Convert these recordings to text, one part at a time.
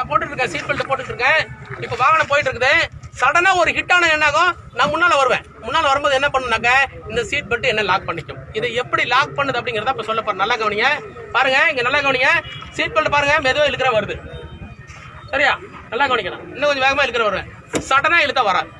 போட்டுட்டு இருக்கேன், seat belt போட்டுட்டு இருக்கேன். இப்போ வாகனம் போயிட்டு இருக்குது. சடனா ஒரு ஹிட் ஆன என்ன ஆகும், நான் முன்னால வருவேன். முன்னால வரும்போது என்ன பண்ணுனாக்க இந்த சீட் பெல்ட் என்ன லாக் பண்ணிக்கும். இதை எப்படி லாக் பண்ணுது அப்படிங்கறத இப்ப சொல்ல போறேன். நல்லா கவனிங்க, பாருங்க, இங்க நல்லா கவனிங்க. சீட் பெல்ட் பாருங்க, மெதுவா இழுக்கிற வருது. சரியா, நல்லா கவனிக்கணும். இன்னும் கொஞ்சம் வேகமா இழுக்கிற வருவேன். சடனா இழுத்தா வராது.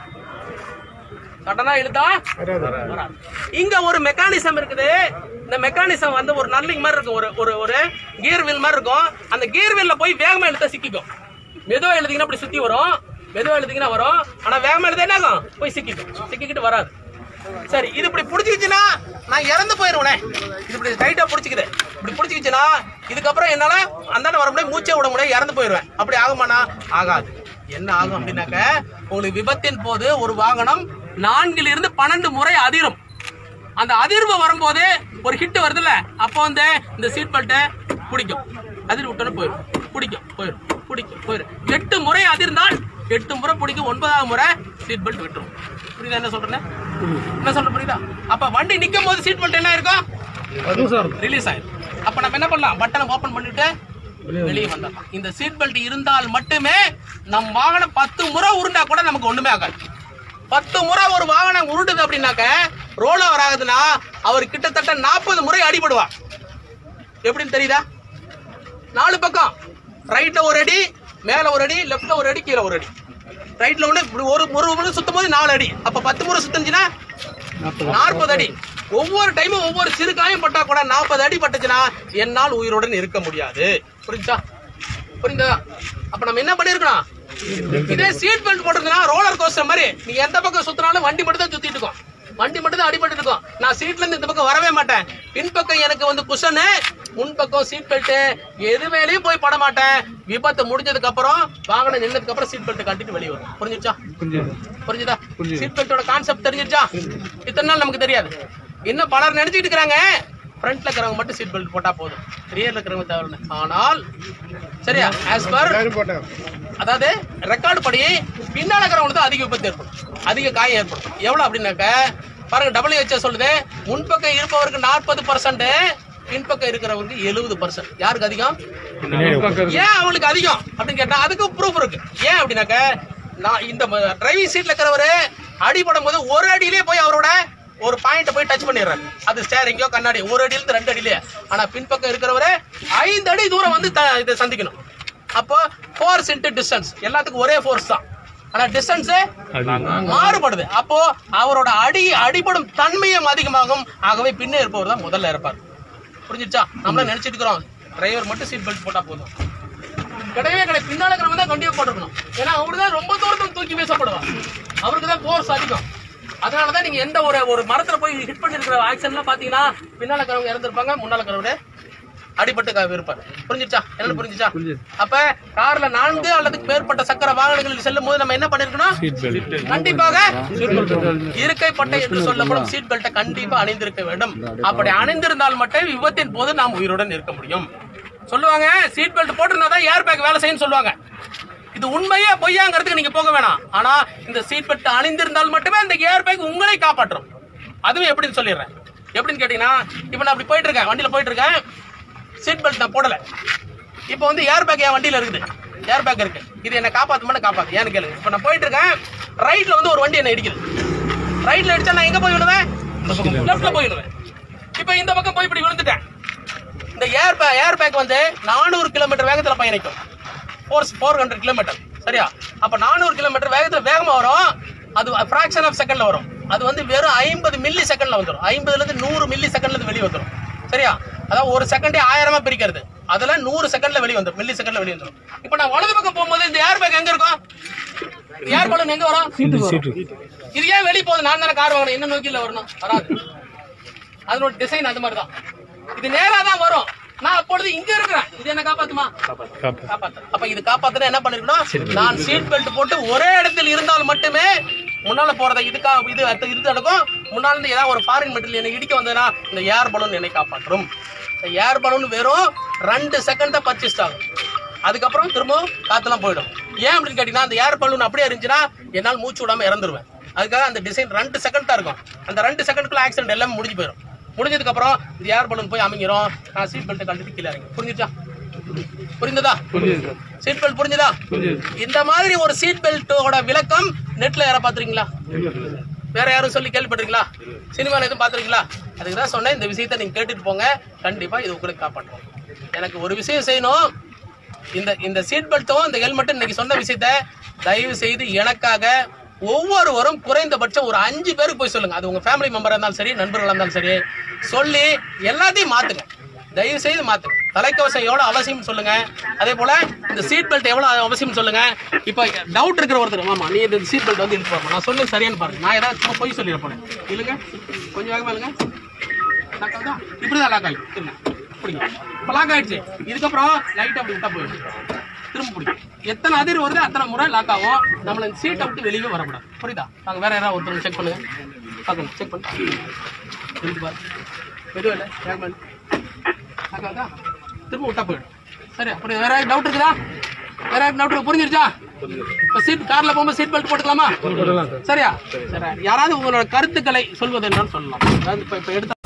சடனா இழுத்தா வராது. இங்க ஒரு மெக்கானிசம் இருக்குது. இந்த மெக்கானிசம் வந்து ஒரு நர்லிங் மாதிரி இருக்கும், ஒரு ஒரு கியர் வீல் மாதிரி இருக்கும். அந்த கியர் வீல்ல போய் வேகமா இழுத்தா சிக்கிக்கும். மெதுவா எழுதிங்கன்னா அப்படி சுத்தி வரும், மெதுவா எழுதிங்கன்னா வரும். ஆனா வேகமா எழுத என்ன ஆகும், போய் சிக்கிக்கும், சிக்கிக்கிட்டு வராது. சரி, இது இப்படி பிடிச்சிக்கிச்சுன்னா நான் இறந்து போயிருவேன். இது இப்படி டைட்டா பிடிச்சிக்குது, இப்படி பிடிச்சிக்கிச்சுன்னா இதுக்கப்புறம் என்னால அந்தாண்ட வர முடியாது, மூச்சே விட முடியாது, இறந்து போயிருவேன். அப்படி ஆகுமானா? ஆகாது. என்ன ஆகும் அப்படின்னாக்க, உங்களுக்கு விபத்தின் போது ஒரு வாகனம் 4 இருந்து 12 முறை அதிரும். அந்த அதிர்வு வரும்போது ஒரு ஹிட் வருதுல்ல, அப்போ வந்து இந்த சீட் பெல்ட்டை பிடிக்கும், அதிர்வு விட்டோன்னு போயிடும், பிடிக்கும், போயிடும், பிடிக்கும், போயிடும். 8 முறை அதிர்ந்தால் 8 முறை பிடிக்கும், 9வது முறை சீட் பெல்ட் விட்டுரும். புரியுதா என்ன சொல்றேன்? என்ன சொல்ற புரியுதா? அப்ப வண்டி நிக்கும் போது சீட் பெல்ட் என்ன இருக்கும், ரிலீஸ் ஆயிடும். அப்ப நம்ம என்ன பண்ணலாம், பட்டனை ஓபன் பண்ணிட்டு வெளியே வந்துடலாம். இந்த சீட் பெல்ட் இருந்தால் மட்டுமே நம் வாகனம் 10 முறை உருண்டா கூட நமக்கு ஒண்ணுமே ஆகாது. 10 முறை ஒரு வாகனம் உருண்டுது அப்படின்னாக்க, ரோல் ஓவர் ஆகுதுன்னா அவர் கிட்டத்தட்ட 40 முறை அடிபடுவார். எப்படின்னு தெரியுதா? 4 பக்கம், ரைட்ல ஒரு அடி, மேல ஒரு அடி, லெப்ட்ல ஒரு அடி, கீழே ஒரு அடி. ரைட்ல ஒண்ணு, ஒரு முறை சுத்தும் போது 4 அடி. அப்ப 10 முறை சுத்துச்சுன்னா 40 அடி. ஒவ்வொரு டைமும் ஒவ்வொரு சிறு காயம் பட்டா கூட 40 அடி பட்டுச்சுன்னா என்னால் உயிருடன் இருக்க முடியாது. புரிஞ்சா? புரிந்தா? அப்ப நம்ம என்ன பண்ணிருக்கோம், இதே சீட் பெல்ட் போட்டிருந்தா ரோலர் கோஸ்டர் மாதிரி நீ எந்த பக்கம் சுத்தினாலும் வண்டி மட்டும் தான் சுத்திட்டு இருக்கும், வண்டி மட்டும் தான் அடிபட்டு இருக்கும். நான் சீட்ல இருந்து இந்த பக்கம் வரவே மாட்டேன். பின்பக்கம் எனக்கு வந்து குஷனு, முன்பக்கம் சீட் பெல்ட், எது மேலேயும் போய் பட மாட்டேன். விபத்து முடிஞ்சதுக்கு அப்புறம், வாகனம் நின்னதுக்கு அப்புறம் சீட் பெல்ட் கட்டிட்டு வெளியே வரும். புரிஞ்சிருச்சா? புரிஞ்சுதா? சீட் பெல்ட்டோட கான்செப்ட் தெரிஞ்சிருச்சா? இத்தனை நாள் நமக்கு தெரியாது. இன்னும் பலர் நினைச்சிட்டு இருக்கிறாங்க ஃப்ரண்ட்ல இருக்கிறவங்க மட்டும் சீட் பெல்ட் போட்டா போதும், ரியர்ல இருக்கிறவங்க தவிர. ஆனால் சரியா, ஆஸ் பர் அதாவது ரெக்கார்டு படி பின்னால இருக்கிறவங்களுக்கு அதிக விபத்து ஏற்படும், அதிக காயம் ஏற்படும். எவ்வளவு அப்படின்னாக்க பாருங்க, WHO சொல்லுது, முன்பக்கம் இருப்பவருக்கு 40%, பின்பக்கம் இருக்கிறவருக்கு 70%. யாருக்கு அதிகம்? ஏன் அவங்களுக்கு அதிகம் அப்படின்னு கேட்டா அதுக்கு ப்ரூஃப் இருக்கு. ஏன் அப்படின்னாக்க, நான் இந்த டிரைவிங் சீட்ல இருக்கிறவரு அடிபடும் போது ஒரு அடியிலே போய் அவரோட ஒரு பாயிண்ட் போய் டச் பண்ணிடுறாரு. அது ஸ்டேரிங்கோ கண்ணாடி, ஒரு அடியிலிருந்து 2 அடியிலே. ஆனா பின்பக்கம் இருக்கிறவரு 5 அடி தூரம் வந்து இதை சந்திக்கணும். அப்போ ஃபோர்ஸ் இன்டு டிஸ்டன்ஸ், எல்லாத்துக்கும் ஒரே ஃபோர்ஸ் தான், ஆனா டிஸ்டன்ஸ் மாறுபடுது. அப்போ அவரோட அடிபடும் தன்மையும் அதிகமாகும். ஆகவே பின்னே இருப்பவர் தான் முதல்ல இருப்பார். புரிஞ்சிச்சா? நம்மள நினைச்சிட்டு இருக்கிறோம் டிரைவர் மட்டும் சீட் பெல்ட் போட்டா போதும், கிடையவே கிடையாது. பின்னால இருக்கிறவங்க தான் கண்டிப்பா போட்டுக்கணும். ஏன்னா அவரு தான் ரொம்ப தூரத்துக்கு தூக்கி வீசப்படுவார், அவருக்கு தான் ஃபோர்ஸ் அதிகம். அதனாலதான் நீங்க எந்த ஒரு மரத்துல போய் ஹிட் பண்ணிருக்கிற ஆக்சிடென்ட்லாம் பாத்தீங்கன்னா பின்னால இருக்கிறவங்க இறந்துருப்பாங்க, முன்னால இருக்கிறவங்க அடிபட்டு இருப்பார். புரிஞ்சிச்சா? என்ன புரிஞ்சிச்சா? அப்ப கார்ல 4 அல்லது மேற்பட்ட சக்கர வாகனங்களில் செல்லும் போது நம்ம என்ன பண்ணிருக்கணும், கண்டிப்பாக இருக்கை பட்டை என்று சொல்லப்படும் சீட் பெல்ட்டை கண்டிப்பா அணிந்திருக்க வேண்டும். அப்படி அணிந்திருந்தால் மட்டும் விபத்தின் போது நாம் உயிருடன் இருக்க முடியும். சொல்லுவாங்க சீட் பெல்ட் போட்டிருந்தாதான் ஏர் பேக் வேலை செய்யும் சொல்லுவாங்க. இது உண்மையா பொய்யாங்கிறதுக்கு நீங்க போக வேணாம். ஆனா இந்த சீட் பெல்ட் அணிந்திருந்தால் மட்டுமே இந்த ஏர் பேக் உங்களை காப்பாற்றும். அதுவும் எப்படின்னு சொல்லிடுறேன். எப்படின்னு கேட்டீங்கன்னா, இப்ப நான் அப்படி போயிட்டு இருக்கேன், வண்டியில போயிட்டு இருக்கேன், சீட் பெல்ட் நான் போடல. இப்போ வந்து ஏர் பேக் என் வண்டியில இருக்குது, ஏர் பேக் இருக்கு, இது என்ன காப்பாத்துமான்னு காப்பாத்து. ஏன்னு கேளுங்க. இப்ப நான் போயிட்டு இருக்கேன், ரைட்ல வந்து ஒரு வண்டி என்ன இடிக்குது. ரைட்ல இடிச்சா நான் எங்க போய் விழுவேன், லெஃப்ட்ல போய் விழுவேன். இப்ப இந்த பக்கம் போய் இப்படி விழுந்துட்டேன். இந்த ஏர் பேக் வந்து 400 கிலோமீட்டர் வேகத்துல பயணிக்கும், 400 கிலோமீட்டர். சரியா? அப்ப 400 கிலோமீட்டர் வேகத்துல வேகமா வரும். அது ஃபிராக்ஷன் ஆஃப் செகண்ட்ல வரும். அது வந்து வெறும் 50 மில்லி செகண்ட்ல வந்துடும். 50ல இருந்து 100 மில்லி செகண்ட்ல இருந்து வெளியே வந்துடும். சரியா? அதாவது ஒரு செகண்டே 1000 பிரிக்கிறது, அதெல்லாம் 100 செகண்ட்ல வெளியே வந்துடும், மில்லி செகண்ட்ல வெளியே வந்துடும். இப்ப நான் வலது பக்கம் போகும்போது இந்த ஏர் பேக் எங்க இருக்கும், ஏர் பலூன் எங்க வரும், இது ஏன் வெளியே போகுது? நான் தானே கார் வாங்கணும், என்ன நோக்கில வரணும், வராது. அதனோட டிசைன் அது மாதிரிதான். இது நேரா தான் வரும். நான் அப்பொழுது இங்க இருக்கிறேன், இது என்ன காப்பாத்துமா? காப்பாத்து. அப்ப இது காப்பாத்துனா என்ன பண்ணிருக்கணும், நான் சீட் பெல்ட் போட்டு ஒரே இடத்தில் இருந்தால் மட்டுமே முன்னால போறதை இது நடக்கும். முன்னால இருந்து ஏதாவது ஒரு ஃபாரின் மெட்டீரியல் என்னை இடிக்க வந்ததுன்னா இந்த ஏர் பலூன் என்னை காப்பாற்றும். இந்த ஏர் பலூன் வெறும் 2 செகண்ட் தான் பர்ச்சேஸ் ஆகும், அதுக்கப்புறம் திரும்பவும் காத்தெல்லாம் போயிடும். ஏன் அப்படின்னு கேட்டீங்கன்னா, அந்த ஏர் பலூன் அப்படியே இருந்துச்சுன்னா என்னால் மூச்சு விடாம இறந்துருவேன். அதுக்காக அந்த டிசைன் 2 செகண்ட் தான் இருக்கும். அந்த 2 செகண்ட்குள்ள ஆக்சிடென்ட் எல்லாமே முடிஞ்சு போயிடும். முடிஞ்சதுக்கு அப்புறம் இந்த ஏர் பலூன் போய் அமைங்கிறோம், நான் சீட் பெல்ட் கழட்டி கீழே இறங்கி. புரிஞ்சிச்சா? புரிந்ததா? சீட் பெல்ட் புரிஞ்சதா? இந்த மாதிரி ஒரு சீட் பெல்ட்டோட விளக்கம் நெட்ல யாரை பாத்துறீங்களா? வேற யாரும் சொல்லி கேள்விப்பட்டிருக்கீங்களா? சினிமால எதுவும் பாத்துருக்கீங்களா? அதுக்கு தான் சொன்னேன், இந்த விஷயத்தை நீங்க கேட்டுட்டு போங்க, கண்டிப்பா இது உங்களுக்கு காப்பாற்றும். எனக்கு ஒரு விஷயம் செய்யணும், இந்த சீட் பெல்ட்டும் இந்த ஹெல்மெட்டும் இன்னைக்கு சொன்ன விஷயத்த தயவு செய்து எனக்காக ஒவ்வொருவரும் குறைந்தபட்சம் ஒரு 5 பேருக்கு போய் சொல்லுங்க. அது உங்க ஃபேமிலி மெம்பரா இருந்தாலும் சரி, நண்பர்களா இருந்தாலும் சரி, சொல்லி எல்லாத்தையும் மாத்துங்க. தயவு செய்து மாத்துங்க. தலைக்கவசம் எவ்வளவு அவசியம் சொல்லுங்க. அதே போல இந்த சீட் பெல்ட் எவ்வளவு அவசியம் சொல்லுங்க. இப்ப டவுட் இருக்கிற ஒருத்தர், மாமா நீ இந்த சீட் பெல்ட் வந்து இழுத்து பாருங்க, நான் சொன்னது சரியானு பாருங்க, நான் ஏதாவது சும்மா போய் சொல்லிட போறேன், இல்லைங்க கொஞ்சம் வேகமா இல்லைங்க, இப்படிதான் லாக் ஆயிடும். பிடிங்க, இப்ப லாக் ஆயிடுச்சு. இதுக்கப்புறம் லைட் அப்படி விட்டா போயிடும், திரும்ப பிடிக்கும். எத்தனை அதிர் வருது அத்தனை முறை லாக் ஆகும். நம்மள இந்த சீட்டை விட்டு வெளியே வரக்கூடாது. புரியுதா? நாங்க வேற யாராவது ஒருத்தர் செக் பண்ணுங்க, பார்க்கணும், செக் பண்ணு, இழுத்து பாரு, எதுவும் இல்லை, வேகமா இல்லை, திரும்ப விட்டா போயிடும். சரி, அப்படி வேற டவுட் இருக்குதா? வேற டவுட் புரிஞ்சிருச்சா? இப்ப சீட் கார்ல போகும்போது சீட் பெல்ட் போட்டுக்கலாமா? சரியா? சரி, யாராவது உங்களோட கருத்துக்களை சொல்வது என்னன்னு சொல்லலாம். அதாவது இப்ப எடுத்த